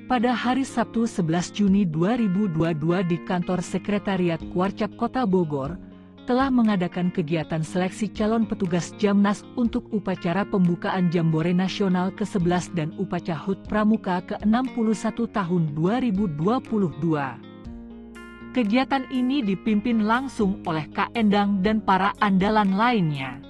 pada hari Sabtu 11 Juni 2022 di kantor Sekretariat Kuarcap Kota Bogor, telah mengadakan kegiatan seleksi calon petugas Jamnas untuk upacara pembukaan Jambore Nasional ke-11 dan upacara HUT Pramuka ke-61 tahun 2022. Kegiatan ini dipimpin langsung oleh Kak Endang dan para andalan lainnya.